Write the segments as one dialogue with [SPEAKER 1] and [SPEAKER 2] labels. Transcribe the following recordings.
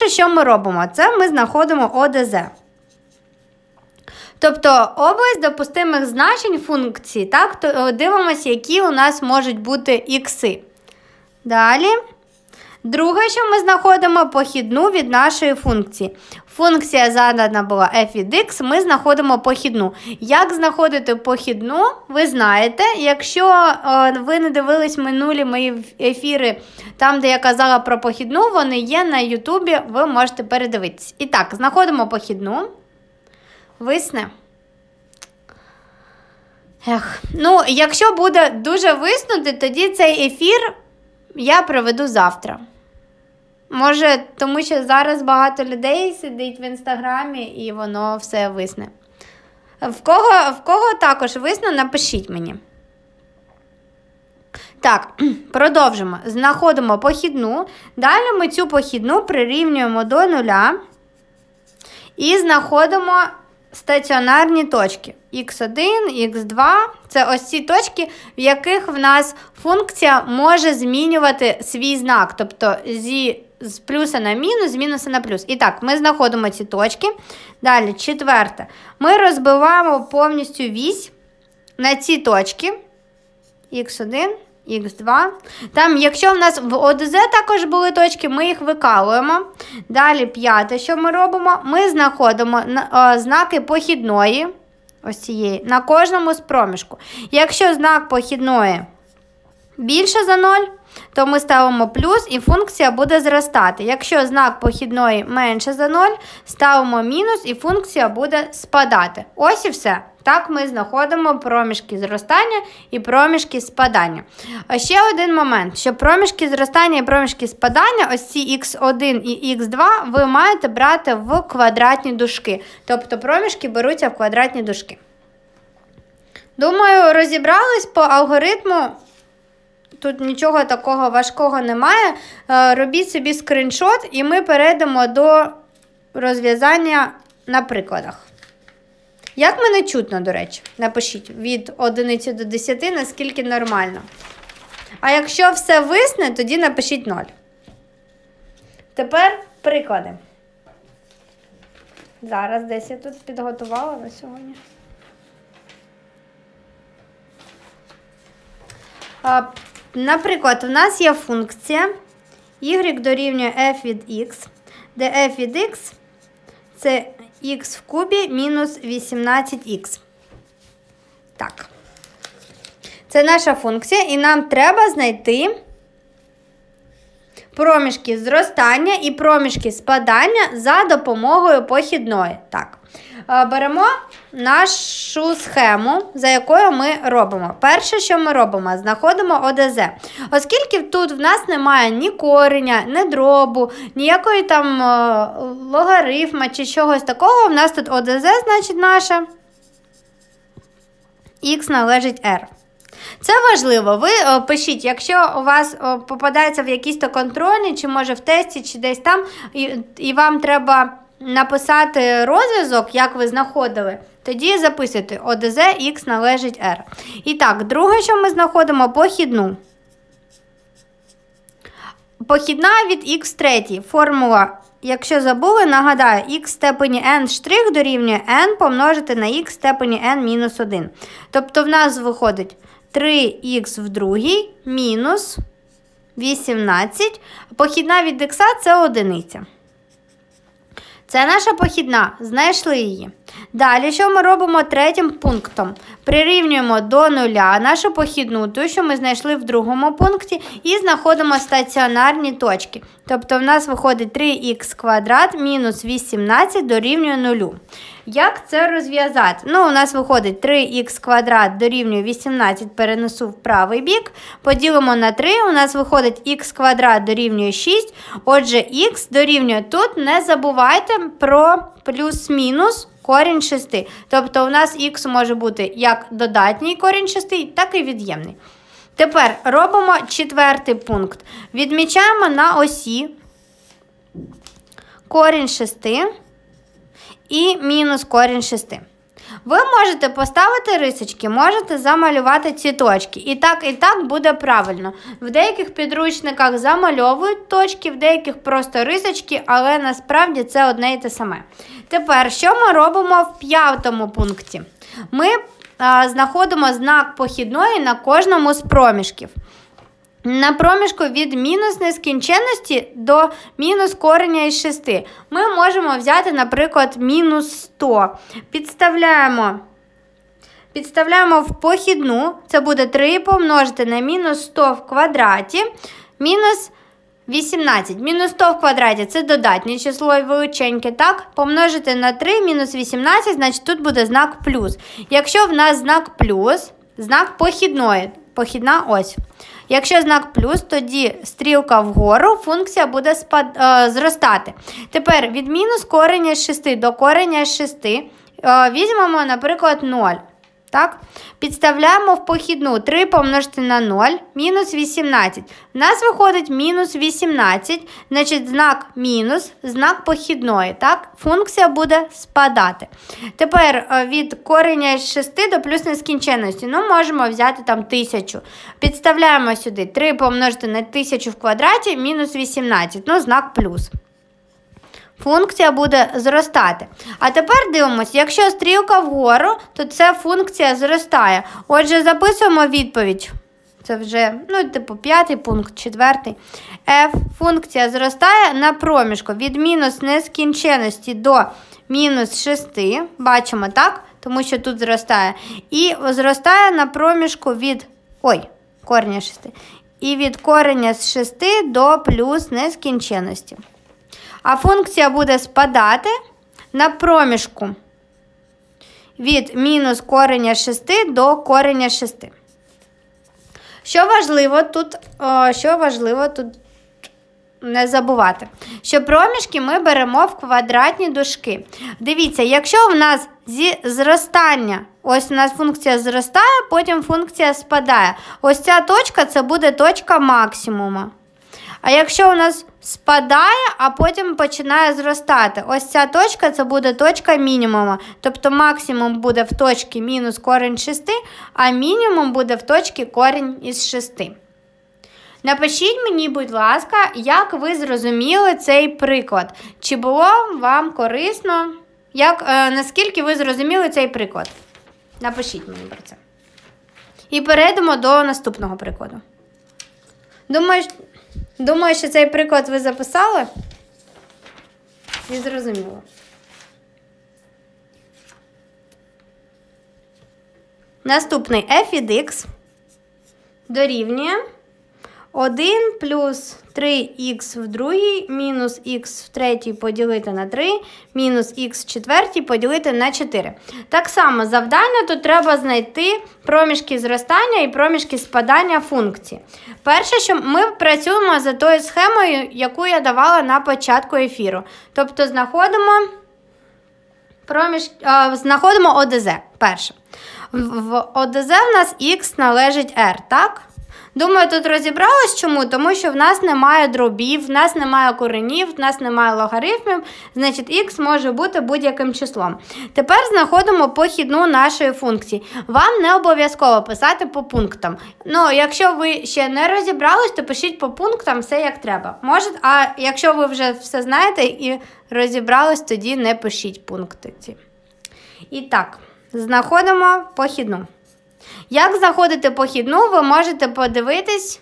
[SPEAKER 1] що ми робимо? Це ми знаходимо ОДЗ. Тобто область допустимих значень функції, так, то дивимося, які у нас можуть бути ікси. Далі. Друге, що ми знаходимо похідну від нашої функції. Функція задана була f від x, ми знаходимо похідну. Як знаходити похідну, ви знаєте. Якщо ви не дивились минулі мої ефіри, там, де я казала про похідну, вони є на Ютубі, ви можете передивитись. І так, знаходимо похідну. Висне. Якщо буде дуже виснути, тоді цей ефір я проведу завтра. Може, тому що зараз багато людей сидить в інстаграмі і воно все висне. В кого також висне, напишіть мені. Так, продовжимо. Знаходимо похідну. Далі ми цю похідну прирівнюємо до нуля і знаходимо стаціонарні точки. Х1, х2 – це ось ці точки, в яких в нас функція може змінювати свій знак. Тобто з плюса на мінус, з мінуса на плюс. І так, ми знаходимо ці точки. Далі, четверте. Ми розбиваємо повністю вісь на ці точки. Х1, х2. Там, якщо в нас в ОДЗ також були точки, ми їх викалуємо. Далі, п'яте, що ми робимо? Ми знаходимо знаки похідної, ось цієї, на кожному з проміжку. Якщо знак похідної більше за 0, то ми ставимо плюс і функція буде зростати. Якщо знак похідної менше за 0, ставимо мінус і функція буде спадати. Ось і все. Так ми знаходимо проміжки зростання і проміжки спадання. Ще один момент, що проміжки зростання і проміжки спадання, ось ці х1 і х2, ви маєте брати в квадратні дужки. Тобто проміжки беруться в квадратні дужки. Думаю, розібрались по алгоритму. Тут нічого такого важкого немає. Робіть собі скріншот і ми перейдемо до розв'язання на прикладах. Як мене чутно, до речі? Напишіть від 1 до 10, наскільки нормально. А якщо все висне, тоді напишіть 0. Тепер приклади. Зараз десь я тут підготувала на сьогодні. Наприклад, у нас є функція y дорівнює f від x, де f від x – це х в кубі мінус 18х. Так. Це наша функція, і нам треба знайти проміжки зростання і проміжки спадання за допомогою похідної. Так. Беремо нашу схему, за якою ми робимо. Перше, що ми робимо, знаходимо ОДЗ. Оскільки тут в нас немає ні кореня, ні дробу, ніякої там логарифма чи чогось такого, в нас тут ОДЗ, значить наша х належить r. Це важливо. Ви пишіть, якщо у вас попадається в якісь то контрольні, чи може в тесті, чи десь там, і вам треба написати розв'язок, як ви знаходили, тоді записуйте ОДЗ х належить r. І так, друге, що ми знаходимо, похідну. Похідна від х третій. Формула, якщо забули, нагадаю, х в степені n штрих дорівнює n помножити на х в степені n мінус 1. Тобто в нас виходить 3х в другій мінус 18. Похідна від х – це одиниця. Це наша похідна, знайшли її. Далі, що ми робимо третім пунктом? Прирівнюємо до нуля нашу похідну, ту, що ми знайшли в другому пункті, і знаходимо стаціонарні точки. Тобто в нас виходить 3х квадрат мінус 18 дорівнює 0. Як це розв'язати? У нас виходить 3х квадрат дорівнює 18, перенесу в правий бік, поділимо на 3, у нас виходить х квадрат дорівнює 6, отже х дорівнює тут, не забувайте про плюс-мінус корінь 6. Тобто у нас х може бути як додатній корінь 6, так і від'ємний. Тепер робимо четвертий пункт. Відмічаємо на осі корінь 6 і мінус корінь 6. Ви можете поставити рисочки, можете замалювати ці точки. І так буде правильно. В деяких підручниках замальовують точки, в деяких просто рисочки, але насправді це одне і те саме. Тепер, що ми робимо в 5-му пункті? Ми знаходимо знак похідної на кожному з проміжків. На проміжку від мінус нескінченності до мінус кореня із 6. Ми можемо взяти, наприклад, мінус 100. Підставляємо в похідну, це буде 3 помножити на мінус 100 в квадраті, мінус 18. Мінус 100 в квадраті – це додатнє число і величеньке, так? Помножити на 3, мінус 18, значить тут буде знак плюс. Якщо в нас знак плюс, знак похідної, похідна ось. Якщо знак плюс, тоді стрілка вгору, функція буде зростати. Тепер від мінус кореня з 6 до кореня з 6 візьмемо, наприклад, 0. Так? Підставляємо в похідну 3 помножити на 0, мінус 18. У нас виходить мінус 18, значить знак мінус, знак похідної. Так? Функція буде спадати. Тепер від кореня з 6 до плюс нескінченності. Можемо взяти там 1000. Підставляємо сюди 3 помножити на 1000 в квадраті, мінус 18. Знак плюс. Функція буде зростати. А тепер дивимося, якщо стрілка вгору, то ця функція зростає. Отже, записуємо відповідь. Це вже, 5-й пункт, 4-й. F. Функція зростає на проміжку від мінус нескінченності до мінус 6. Бачимо, так? Тому що тут зростає. І зростає на проміжку від, кореня 6. І від кореня з 6 до плюс нескінченності. А функція буде спадати на проміжку від мінус кореня 6 до кореня 6. Що важливо тут не забувати, що проміжки ми беремо в квадратні дужки. Дивіться, якщо в нас зі зростання, ось у нас функція зростає, потім функція спадає. Ось ця точка – це буде точка максимума. А якщо у нас спадає, а потім починає зростати, ось ця точка – це буде точка мінімуму. Тобто максимум буде в точці мінус корінь 6, а мінімум буде в точці корінь із 6. Напишіть мені, будь ласка, як ви зрозуміли цей приклад. Чи було вам корисно? Наскільки ви зрозуміли цей приклад? Напишіть мені про це. І перейдемо до наступного прикладу. Думаю, що цей приклад ви записали і зрозуміло. Наступний f від x дорівнює 1 плюс 3х в другій мінус х в третій поділити на 3 мінус х в четвертій поділити на 4. Так само завдання тут треба знайти проміжки зростання і проміжки спадання функції. Перше, що ми працюємо за тою схемою, яку я давала на початку ефіру. Тобто знаходимо ОДЗ. Перше. В ОДЗ в нас х належить r, так? Думаю, тут розібралась чому? Тому що в нас немає дробів, в нас немає коренів, в нас немає логарифмів, значить х може бути будь-яким числом. Тепер знаходимо похідну нашої функції. Вам не обов'язково писати по пунктам. Якщо ви ще не розібрались, то пишіть по пунктам все як треба. А якщо ви вже все знаєте і розібрались, тоді не пишіть пункти ці. І так, знаходимо похідну. Як знаходити похідну, ви можете подивитись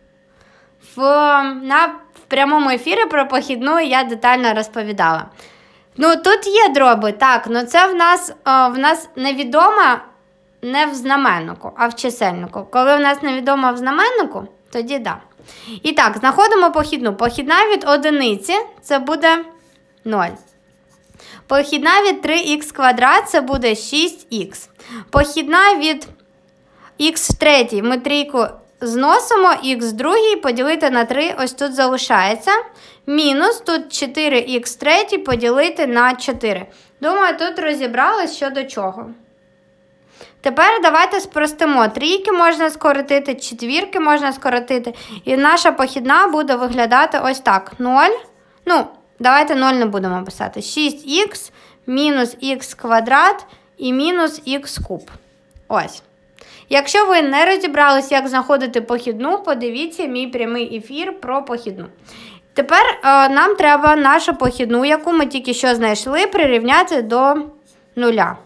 [SPEAKER 1] в прямому ефірі про похідну, я детально розповідала. Тут є дроби, так, це в нас невідома не в знаменнику, а в чисельнику. Коли в нас невідома в знаменнику, тоді да. І так, знаходимо похідну. Похідна від одиниці – це буде 0. Похідна від 3х квадрат – це буде 6х. Похідна від х в третій, ми трійку зносимо, х в другій поділити на 3, ось тут залишається. Мінус, тут 4х в третій поділити на 4. Думаю, тут розібрались що до чого. Тепер давайте спростимо. Трійки можна скоротити, четвірки можна скоротити. І наша похідна буде виглядати ось так. 0, давайте 0 не будемо писати. 6х мінус х квадрат і мінус х куб. Ось. Якщо ви не розібрались, як знаходити похідну, подивіться мій прямий ефір про похідну. Тепер нам треба нашу похідну, яку ми тільки що знайшли, прирівняти до нуля.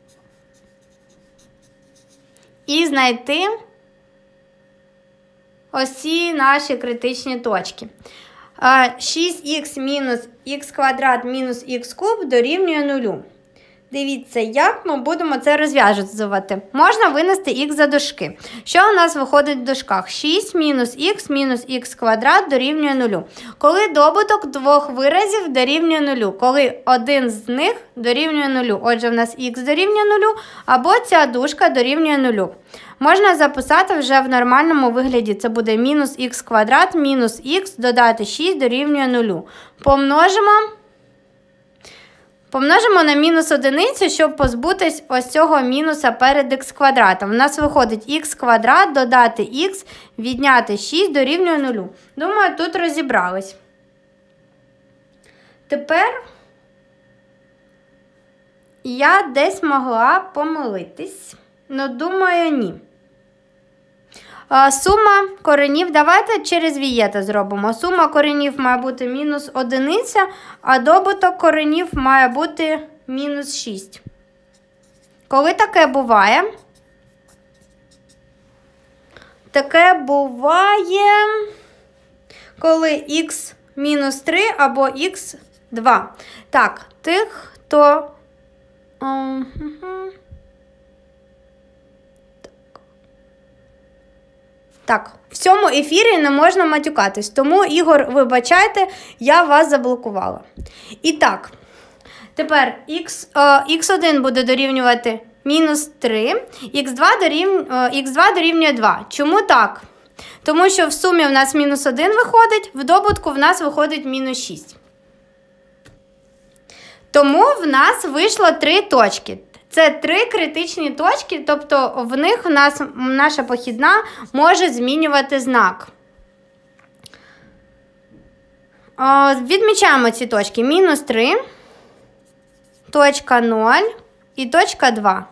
[SPEAKER 1] І знайти ось ці наші критичні точки. 6х мінус х квадрат мінус х куб дорівнює 0. Дивіться, як ми будемо це розв'язувати. Можна винести х за дужки. Що у нас виходить в дужках? 6 мінус х квадрат дорівнює 0. Коли добуток двох виразів дорівнює 0. Коли один з них дорівнює 0. Отже, в нас х дорівнює 0, або ця дужка дорівнює 0. Можна записати вже в нормальному вигляді. Це буде мінус х квадрат мінус х додати 6 дорівнює 0. Помножимо на мінус одиницю, щоб позбутись ось цього мінуса перед х квадратом. У нас виходить х квадрат додати х, відняти 6 дорівнює 0. Думаю, тут розібрались. Тепер я десь могла помилитись, але думаю, ні. Сума коренів, давайте через вієта зробимо. Сума коренів має бути мінус 1, а добуток коренів має бути мінус 6. Коли таке буває? Таке буває, коли х мінус 3 або х 2. Так, тих, хто... Так, в цьому ефірі не можна матюкатись, тому, Ігор, вибачайте, я вас заблокувала. І так, тепер х1 буде дорівнювати мінус 3, х2 дорівнює 2. Чому так? Тому що в сумі в нас мінус 1 виходить, в добутку в нас виходить мінус 6. Тому в нас вийшло 3 точки. Це 3 критичні точки, тобто в них наша похідна може змінювати знак. Відмічаємо ці точки. Мінус 3, точка 0 і точка 2.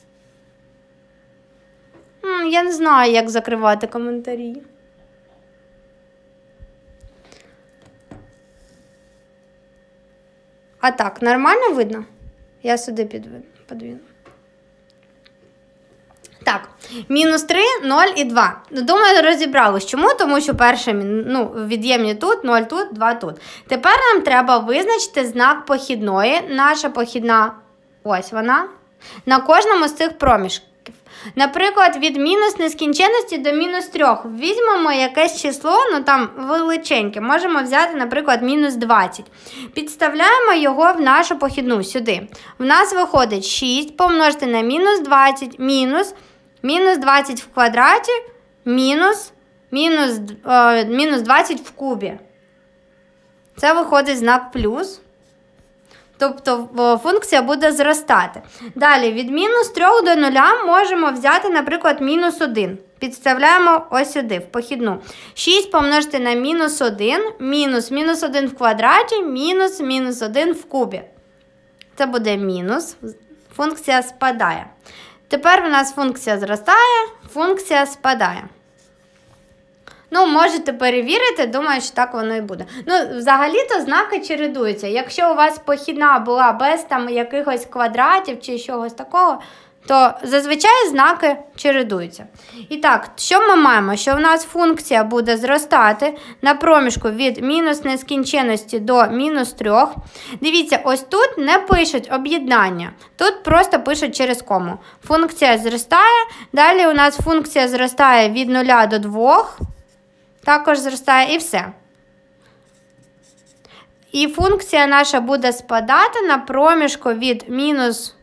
[SPEAKER 1] Я не знаю, як закривати коментарі. А так, нормально видно? Я сюди подвину. Так, мінус 3, 0 і 2. Думаю, розібралися. Чому? Тому що перше від'ємні тут, 0 тут, 2 тут. Тепер нам треба визначити знак похідної. Наша похідна, ось вона, на кожному з цих проміжків. Наприклад, від мінус нескінченності до мінус 3. Візьмемо якесь число, там величеньке. Можемо взяти, наприклад, мінус 20. Підставляємо його в нашу похідну сюди. В нас виходить 6 помножити на мінус 20, мінус 20 в квадраті, мінус 20 в кубі. Це виходить знак плюс. Тобто функція буде зростати. Далі, від мінус 3 до 0 можемо взяти, наприклад, мінус 1. Підставляємо ось сюди, в похідну. 6 помножити на мінус 1, мінус 1 в квадраті, мінус 1 в кубі. Це буде мінус. Функція спадає. Тепер у нас функція зростає, функція спадає. Можете перевірити, думаю, що так воно і буде. Взагалі-то знаки чередуються. Якщо у вас похідна була без якихось квадратів чи чогось такого, то зазвичай знаки чередуються. І так, що ми маємо? Що в нас функція буде зростати на проміжку від мінус нескінченності до мінус 3. Дивіться, ось тут не пишуть об'єднання. Тут просто пишуть через кому. Функція зростає. Далі у нас функція зростає від 0 до 2. Також зростає і все. І функція наша буде спадати на проміжку від мінус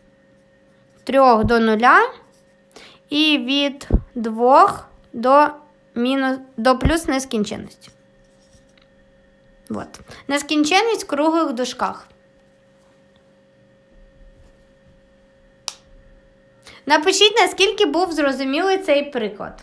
[SPEAKER 1] 3 до 0 і від 2 до плюс нескінченності. От. Нескінченність в круглих дужках. Напишіть, наскільки був зрозумілий цей приклад.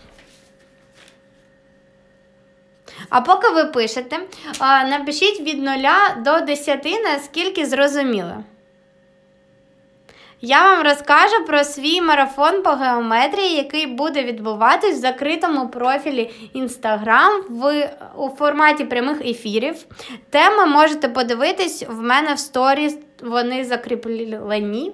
[SPEAKER 1] А поки ви пишете, напишіть від 0 до 10, наскільки зрозуміло. я вам розкажу про свій марафон по геометрії, який буде відбуватись в закритому профілі Instagram у форматі прямих ефірів. Теми можете подивитись в мене в сторіс, вони закріплені.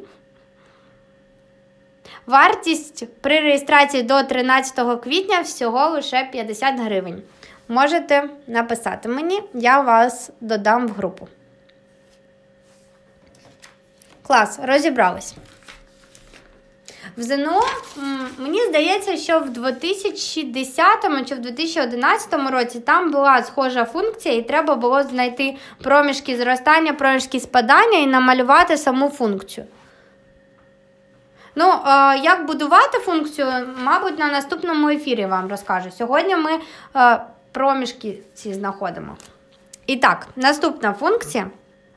[SPEAKER 1] Вартість при реєстрації до 13 квітня всього лише 50 гривень. Можете написати мені, я вас додам в групу. Клас, розібрались. В ЗНО, мені здається, що в 2010 чи в 2011 році там була схожа функція, і треба було знайти проміжки зростання, проміжки спадання і намалювати саму функцію. Ну, як будувати функцію, мабуть, на наступному ефірі вам розкажу. Сьогодні ми проміжки ці знаходимо. І так, наступна функція.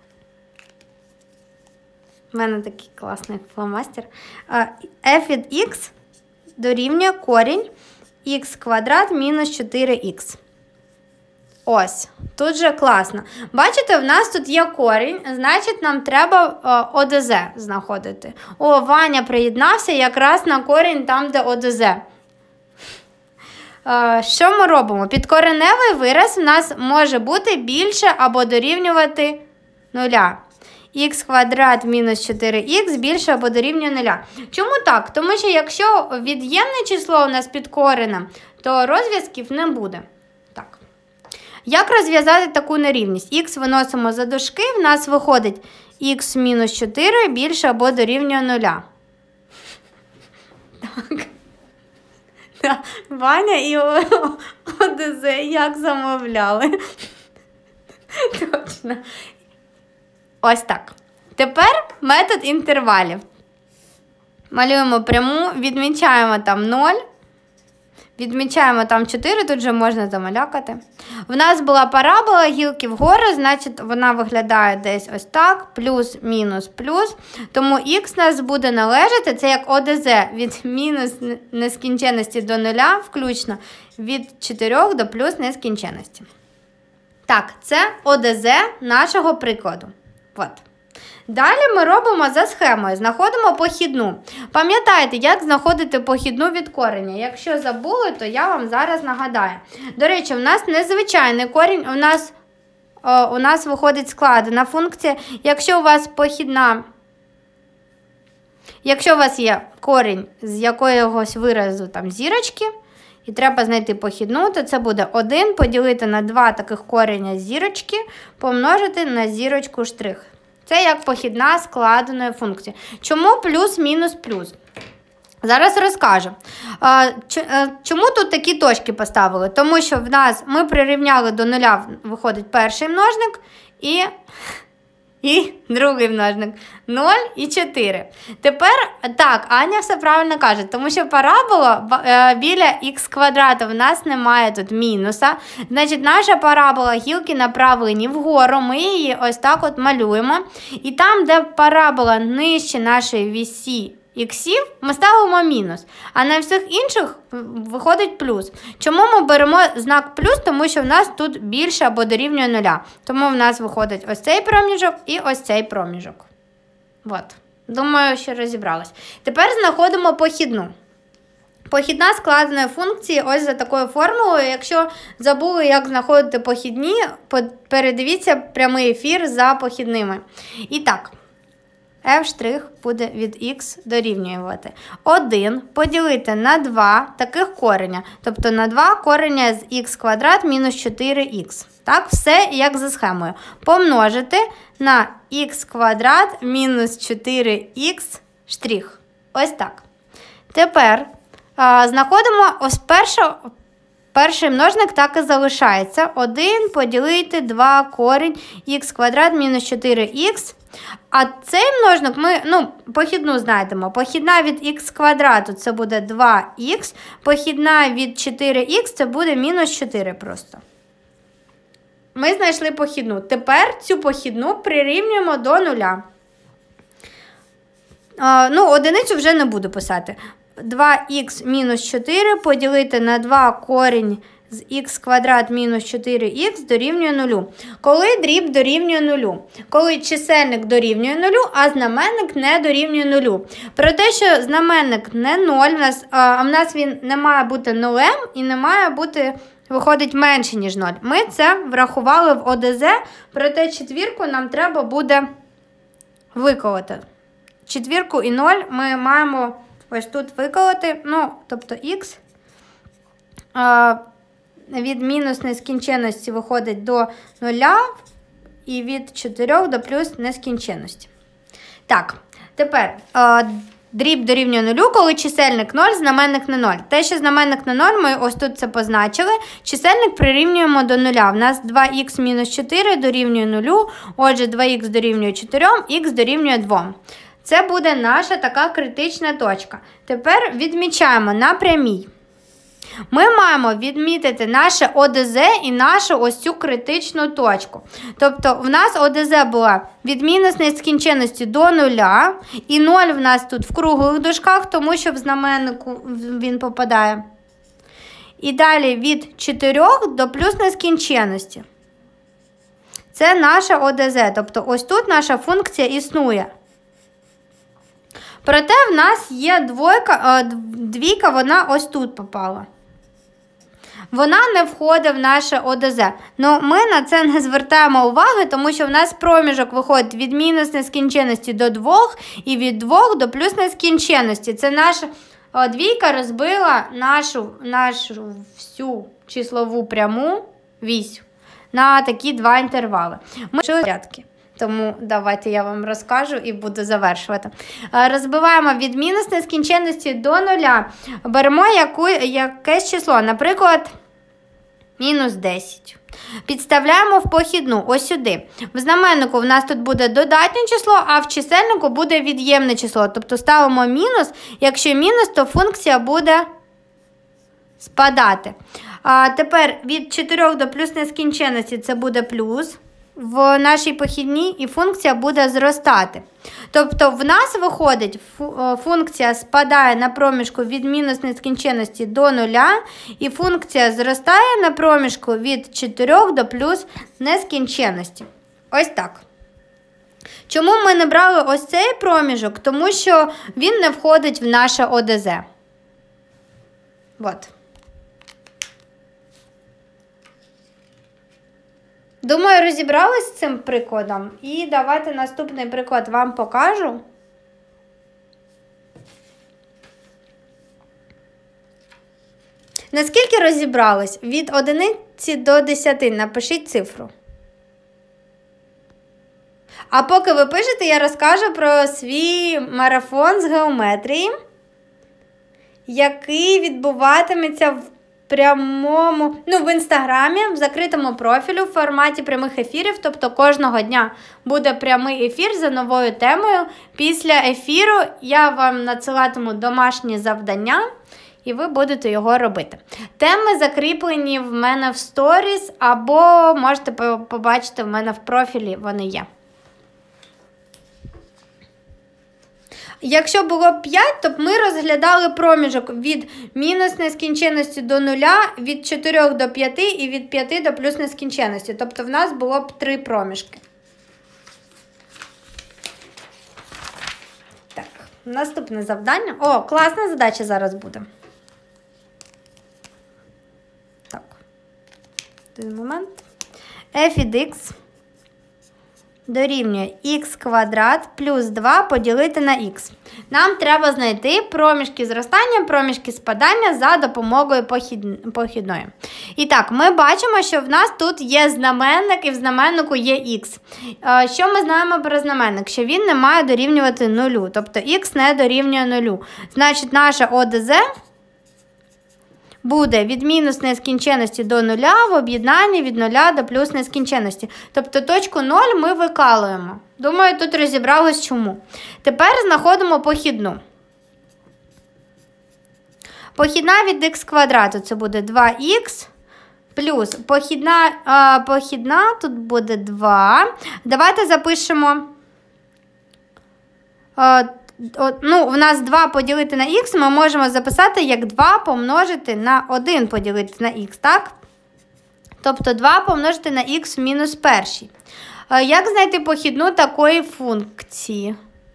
[SPEAKER 1] У мене такий класний фломастер. F від x дорівнює корінь х квадрат мінус 4х. Ось, тут же класно. Бачите, в нас тут є корінь, значить нам треба ОДЗ знаходити. О, Ваня приєднався якраз на корінь там, де ОДЗ. Що ми робимо? Підкореневий вираз у нас може бути більше або дорівнювати 0. Х квадрат мінус 4х більше або дорівнює 0. Чому так? Тому що якщо від'ємне число у нас під коренем, то розв'язків не буде. Так. Як розв'язати таку нерівність? Х виносимо за дужки, в нас виходить х мінус 4 більше або дорівнює 0. Так. Ваня і ОДЗ як замовляли. Точно. Ось так. Tепер метод інтервалів. Малюємо пряму, відмічаємо там 0, відмічаємо там 4, тут же можна замалякати. В нас була парабола, гілки вгору, значить вона виглядає десь ось так, плюс, мінус, плюс. Тому х нас буде належати, це як ОДЗ, від мінус нескінченності до 0, включно від 4 до плюс нескінченності. Так, це ОДЗ нашого прикладу. От. Далі ми робимо за схемою, знаходимо похідну. Пам'ятаєте, як знаходити похідну від кореня? Якщо забули, то я вам зараз нагадаю. До речі, у нас незвичайний корінь, у нас виходить складена функція. Якщо у вас похідна, якщо у вас є корінь з якогось виразу там зірочки, і треба знайти похідну, то це буде 1 поділити на 2 таких кореня зірочки, помножити на зірочку штрих. Це як похідна складеної функції. Чому плюс, мінус, плюс? Зараз розкажу. Чому тут такі точки поставили? Тому що в нас ми прирівняли до 0, виходить перший множник і другий множник. 0 і 4. Тепер, так, Аня все правильно каже, тому що парабола біля х квадрата в нас немає тут мінуса. Значить, наша парабола гілки направлені вгору, ми її ось так от малюємо. І там, де парабола нижче нашої вісі іксів, ми ставимо мінус, а на всіх інших виходить плюс. Чому ми беремо знак плюс? Тому що в нас тут більше або дорівнює 0. Тому в нас виходить ось цей проміжок і ось цей проміжок. От. Думаю, що розібралась. Тепер знаходимо похідну. Похідна складеної функції ось за такою формулою. Якщо забули, як знаходити похідні, передивіться прямий ефір за похідними. І так. f' буде від х дорівнювати 1 поділити на 2 таких кореня, тобто на 2 кореня з х квадрат мінус 4х. Так, все як за схемою. Помножити на х квадрат мінус 4х штрих. Ось так. Тепер знаходимо ось перший множник так і залишається. 1 поділити 2 корінь х квадрат мінус 4х. А цей множник ми, похідну знайдемо. Похідна від х квадрату це буде 2х, похідна від 4х це буде мінус 4 просто. Ми знайшли похідну. Тепер цю похідну прирівнюємо до 0. Одиницю вже не буду писати. 2х мінус 4 поділити на 2 корінь з х квадрат мінус 4х дорівнює 0. Коли дріб дорівнює 0? Коли чисельник дорівнює 0, а знаменник не дорівнює 0. Про те, що знаменник не 0, в нас він не має бути нулем і не має бути, виходить, менше, ніж 0. Ми це врахували в ОДЗ, проте четвірку нам треба буде виколоти. Четвірку і 0 ми маємо ось тут виколоти, тобто х від мінус нескінченності виходить до 0 і від 4 до плюс нескінченності. Так, тепер дріб дорівнює 0, коли чисельник 0, знаменник не 0. Те, що знаменник не 0, ми ось тут це позначили. Чисельник прирівнюємо до 0. У нас 2х мінус 4 дорівнює 0, отже 2х дорівнює 4, х дорівнює 2. Це буде наша така критична точка. Тепер відмічаємо на прямій. Ми маємо відмітити наше ОДЗ і нашу ось цю критичну точку. Тобто в нас ОДЗ була від мінус нескінченності до 0, і 0 в нас тут в круглих дужках, тому що в знаменнику він попадає. І далі від 4 до плюс нескінченності. Це наша ОДЗ, тобто ось тут наша функція існує. Проте в нас є двійка, вона ось тут попала. Вона не входить в наше ОДЗ. Ну, ми на це не звертаємо уваги, тому що в нас проміжок виходить від мінус нескінченності до 2 і від 2 до плюс нескінченності. Це наша двійка розбила нашу всю числову пряму вісь на такі два інтервали. Ми порядки. Тому давайте я вам розкажу і буду завершувати. Розбиваємо від мінус нескінченності до 0. Беремо якесь число, наприклад, мінус 10. Підставляємо в похідну, ось сюди. В знаменнику в нас тут буде додатнє число, а в чисельнику буде від'ємне число. Тобто ставимо мінус. Якщо мінус, то функція буде спадати. А тепер від 4 до плюс нескінченності це буде плюс в нашій похідній, і функція буде зростати. Тобто в нас виходить, функція спадає на проміжку від мінус нескінченності до 0, і функція зростає на проміжку від 4 до плюс нескінченності. Ось так. Чому ми не брали ось цей проміжок? Тому що він не входить в наше ОДЗ. От. Думаю, розібрались з цим прикладом. І давайте наступний приклад вам покажу. Наскільки розібрались? Від 1 до 10 напишіть цифру. А поки ви пишете, я розкажу про свій марафон з геометрії, який відбуватиметься в прямому, в інстаграмі, в закритому профілі, в форматі прямих ефірів. Тобто кожного дня буде прямий ефір за новою темою. Після ефіру я вам надсилатиму домашні завдання, і ви будете його робити. Теми закріплені в мене в сторіс, або можете побачити в мене в профілі, вони є. Якщо було 5, то ми розглядали проміжок від мінус нескінченності до 0, від 4 до 5 і від 5 до плюс нескінченності. Тобто в нас було б 3 проміжки. Так, наступне завдання. О, класна задача зараз буде. Так, один момент. F від x дорівнює х квадрат плюс 2 поділити на х. Нам треба знайти проміжки зростання, проміжки спадання за допомогою похідної. І так, ми бачимо, що в нас тут є знаменник, і в знаменнику є х. Що ми знаємо про знаменник? Що він не має дорівнювати 0, тобто х не дорівнює 0. Значить, наша ОДЗ буде від мінус нескінченності до 0 в об'єднанні від 0 до плюс нескінченності. Тобто точку 0 ми викалуємо. Думаю, тут розібралось чому. Тепер знаходимо похідну. Похідна від х квадрату це буде 2х плюс похідна тут буде 2. Давайте запишемо в нас 2 поділити на х ми можемо записати як 2 помножити на 1 поділити на х, так? Тобто 2 помножити на х в мінус першій. Як знайти похідну такої функції?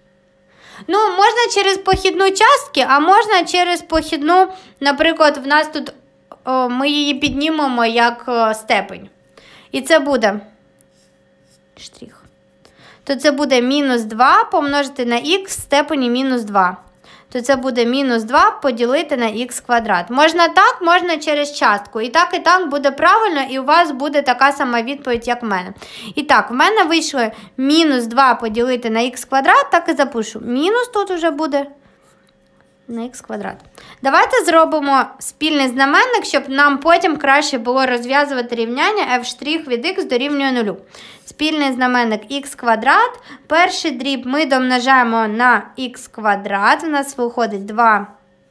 [SPEAKER 1] Можна через похідну частки, а можна через похідну, наприклад, в нас тут ми її піднімемо як степень. І це буде штрих. То це буде мінус 2 помножити на х в степені мінус 2. То це буде мінус 2 поділити на х квадрат. Можна так, можна через частку. І так буде правильно, і у вас буде така сама відповідь, як в мене. І так, в мене вийшло мінус 2 поділити на х квадрат, так і запишу. Мінус тут вже буде на х квадрат. Давайте зробимо спільний знаменник, щоб нам потім краще було розв'язувати рівняння f' від х дорівнює 0. Спільний знаменник х квадрат. Перший дріб ми домножаємо на х квадрат. У нас виходить 2х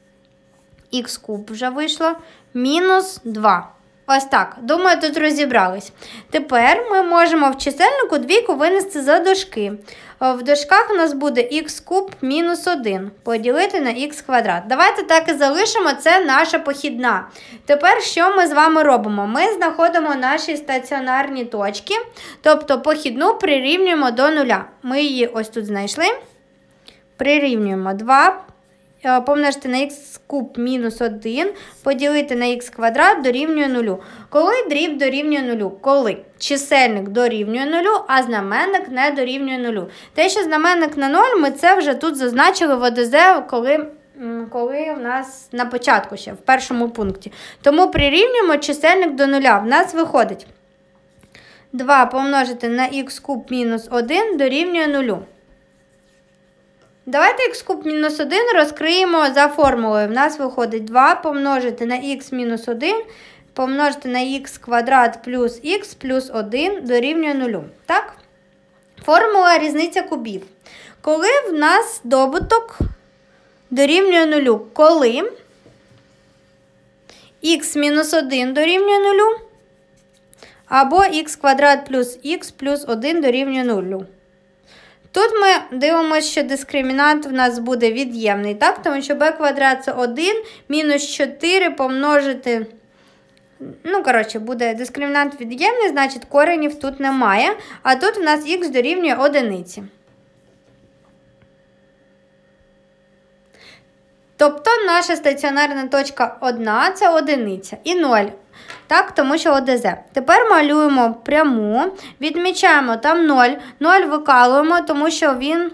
[SPEAKER 1] куб вже вийшло. Мінус 2. Ось так. Думаю, тут розібрались. Тепер ми можемо в чисельнику двійку винести за дужки. В дужках у нас буде х куб мінус 1 поділити на х квадрат. Давайте так і залишимо, це наша похідна. Тепер що ми з вами робимо? Ми знаходимо наші стаціонарні точки, тобто похідну прирівнюємо до 0. Ми її ось тут знайшли. Прирівнюємо 2 помножити на х куб мінус 1 поділити на х квадрат дорівнює 0. Коли дріб дорівнює 0? Коли чисельник дорівнює 0, а знаменник не дорівнює 0. Те, що знаменник на 0, ми це вже тут зазначили в ОДЗ, коли в нас на початку ще, в першому пункті. Тому прирівнюємо чисельник до 0. В нас виходить 2 помножити на х куб мінус 1 дорівнює 0. Давайте х куб мінус 1 розкриємо за формулою. В нас виходить 2 помножити на х мінус 1 помножити на х квадрат плюс х плюс 1 дорівнює 0. Так? Формула різниця кубів. Коли в нас добуток дорівнює 0? Коли х мінус 1 дорівнює 0 або х квадрат плюс х плюс 1 дорівнює 0. Тут ми дивимося, що дискримінант в нас буде від'ємний, так? Тому що b квадрат це 1, мінус 4 помножити, буде дискримінант від'ємний, значить коренів тут немає, а тут в нас х дорівнює 1. Тобто наша стаціонарна точка 1 – це 1 і 0. Так, тому що ОДЗ. Тепер малюємо пряму, відмічаємо там 0. 0 викалуємо, тому що він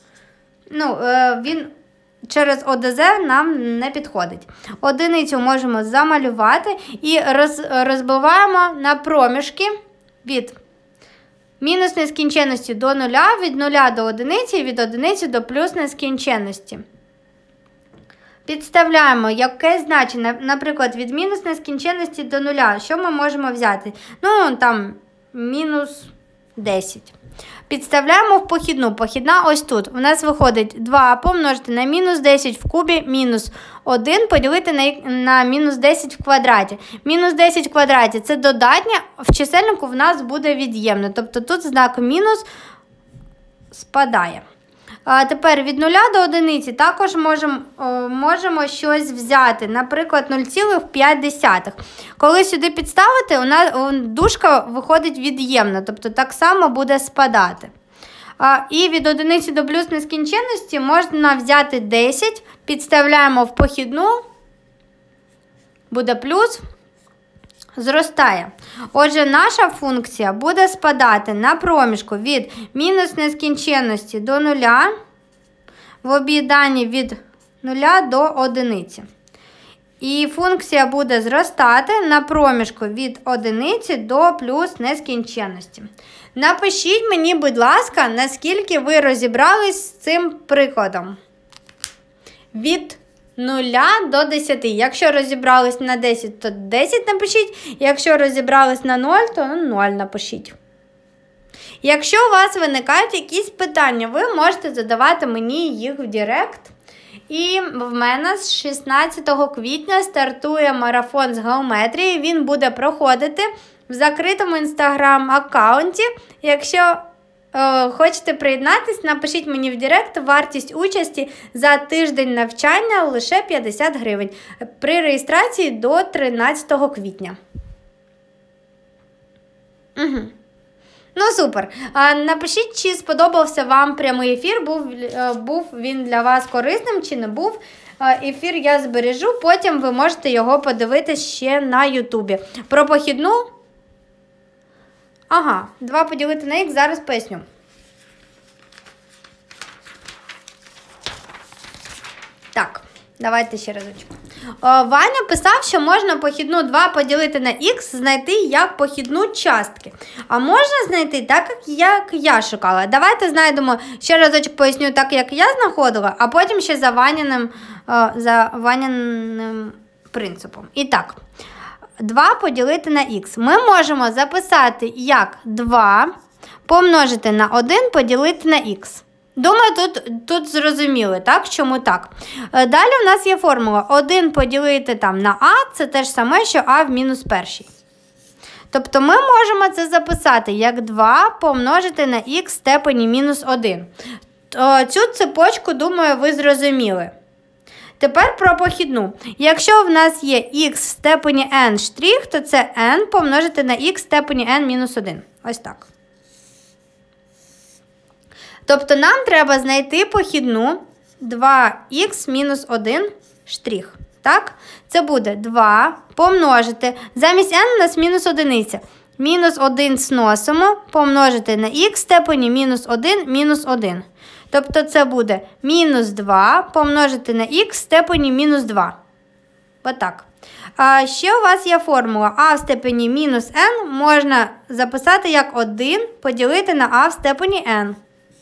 [SPEAKER 1] через ОДЗ нам не підходить. 1 можемо замалювати і розбиваємо на проміжки від мінус нескінченності до 0, від 0 до 1 і від 1 до плюс нескінченності. Підставляємо якесь значення, наприклад, від мінус нескінченності до 0. Що ми можемо взяти? Там мінус 10. Підставляємо в похідну. Похідна ось тут. У нас виходить 2 помножити на мінус 10 в кубі мінус 1 поділити на мінус 10 в квадраті. Мінус 10 в квадраті – це додатнє, в чисельнику в нас буде від'ємне. Тобто тут знак мінус спадає. Тепер від 0 до 1 також можемо щось взяти, наприклад, 0,5. Коли сюди підставити, у нас дужка виходить від'ємна, тобто так само буде спадати. І від 1 до плюс нескінченності можна взяти 10, підставляємо в похідну, буде плюс, зростає. Отже, наша функція буде спадати на проміжку від мінус нескінченності до 0, в об'єднанні від 0 до 1. І функція буде зростати на проміжку від 1 до плюс нескінченності. Напишіть мені, будь ласка, наскільки ви розібрались з цим прикладом. Від 0 до 10. Якщо розібрались на 10, то 10 напишіть. Якщо розібрались на 0, то 0 напишіть. Якщо у вас виникають якісь питання, ви можете задавати мені їх в Директ. І в мене з 16 квітня стартує марафон з геометрії. Він буде проходити в закритому інстаграм-аккаунті. Якщо хочете приєднатись, напишіть мені в Директ. Вартість участі за тиждень навчання лише 50 гривень. При реєстрації до 13 квітня. Угу. Ну, супер. Напишіть, чи сподобався вам прямий ефір, був він для вас корисним чи не був. Ефір я збережу, потім ви можете його подивитися ще на Ютубі. Про похідну. Ага, 2 поділити на х, зараз поясню. Так, давайте ще разочку. Ваня писав, що можна похідну 2 поділити на х знайти як похідну частки. А можна знайти так, як я шукала. Давайте знайдемо, ще разочок поясню так, як я знаходила, а потім ще за Ваняним принципом. І так, 2 поділити на х. Ми можемо записати як 2 помножити на 1 поділити на х. Думаю, тут зрозуміли, так? Чому так? Далі в нас є формула 1 поділити на а, це те ж саме, що а в мінус першій. Тобто ми можемо це записати як 2 помножити на х в степені мінус 1. Цю цепочку, думаю, ви зрозуміли. Тепер про похідну. Якщо в нас є х в степені n штрих, то це n помножити на х в степені n мінус 1. Ось так. Тобто нам треба знайти похідну 2х мінус 1 штрих. Так? Це буде 2 помножити. Замість n у нас мінус 1. Мінус 1 зносимо, помножити на х в степені мінус 1 мінус 1. Тобто це буде мінус 2 помножити на х в степені мінус 2. Отак. А ще у вас є формула а в степені мінус n можна записати як 1 поділити на а в степені n.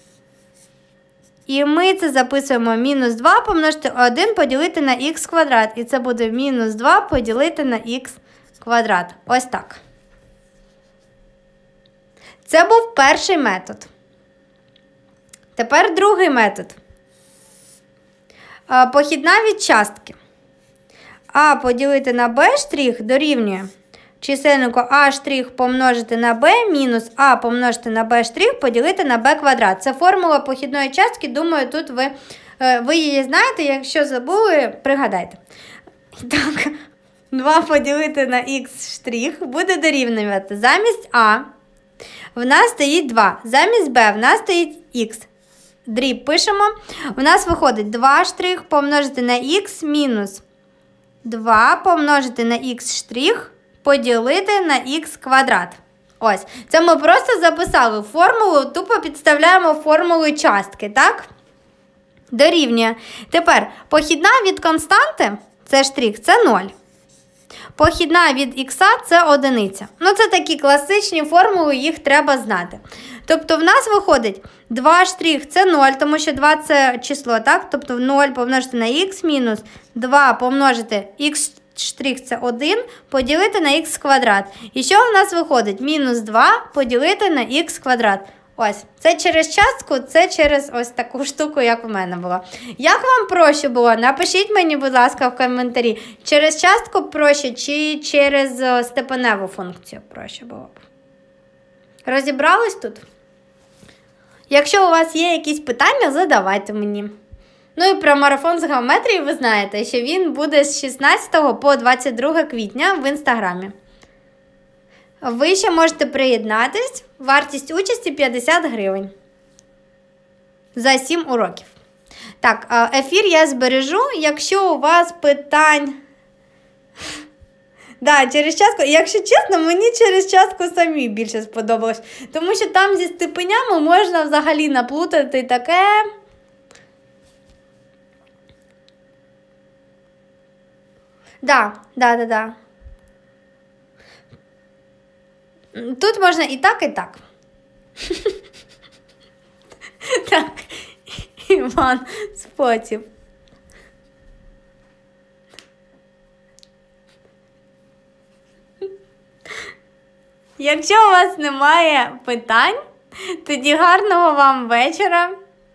[SPEAKER 1] І ми це записуємо мінус 2 помножити 1 поділити на х квадрат. І це буде мінус 2 поділити на х квадрат. Ось так. Це був перший метод. Тепер другий метод. Похідна від частки. А поділити на b штрих дорівнює чисельнику а штрих помножити на b мінус а помножити на b штрих поділити на b квадрат. Це формула похідної частки. Думаю, тут ви її знаєте. Якщо забули, пригадайте. Так, 2 поділити на х штрих буде дорівнювати. Замість а в нас стоїть 2. Замість b в нас стоїть х. Дріб пишемо. У нас виходить 2 штрих помножити на х мінус 2 помножити на х штрих поділити на х квадрат. Ось. Це ми просто записали формулу, тупо підставляємо формулу частки, так? Дорівнює. Tепер похідна від константи, це штрих, це 0. Похідна від х це 1. Ну, це такі класичні формули, їх треба знати. Тобто в нас виходить 2 штрих це 0, тому що 2 це число, так? Тобто 0 помножити на х мінус 2 помножити х штрих це 1 поділити на х квадрат. І що в нас виходить? Мінус 2 поділити на х квадрат. Ось, це через частку, це через ось таку штуку, як у мене було. Як вам проще було? Напишіть мені, будь ласка, в коментарі. Через частку проще чи через степеневу функцію проще було б? Розібрались тут? Якщо у вас є якісь питання, задавайте мені. Ну і про марафон з геометрії ви знаєте, що він буде з 16 по 22 квітня в Інстаграмі. Ви ще можете приєднатись, вартість участі 50 гривень за 7 уроків. Так, ефір я збережу, якщо у вас питань... Да, через частку, якщо чесно, мені через частку самі більше сподобалось, тому що там зі степенями можна взагалі наплутати таке... Да. Тут можна і так, і так. Так, Іван Спотів. Якщо у вас немає питань, тоді гарного вам вечора.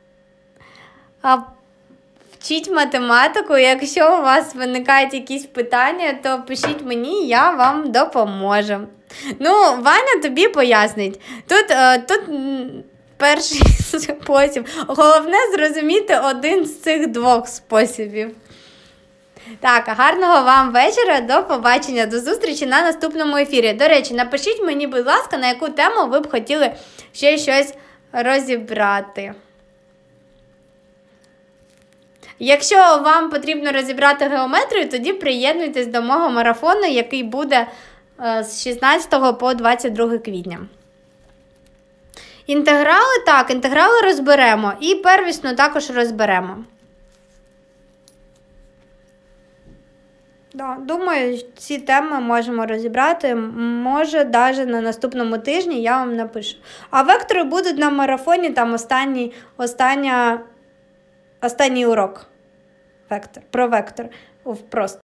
[SPEAKER 1] Вчіть математику. Якщо у вас виникають якісь питання, то пишіть мені, я вам допоможу. Ну, Ваня тобі пояснить. Тут перший спосіб. Головне зрозуміти один з цих двох способів. Так, гарного вам вечора, до побачення, до зустрічі на наступному ефірі. До речі, напишіть мені, будь ласка, на яку тему ви б хотіли ще щось розібрати. Якщо вам потрібно розібрати геометрію, тоді приєднуйтесь до мого марафону, який буде з 16 по 22 квітня. Інтеграли, так, інтеграли розберемо і первісну також розберемо. Да, думаю, ці теми можемо розібрати. Може, навіть на наступному тижні я вам напишу. А вектори будуть на марафоні, там останній урок. Про вектор. Просто.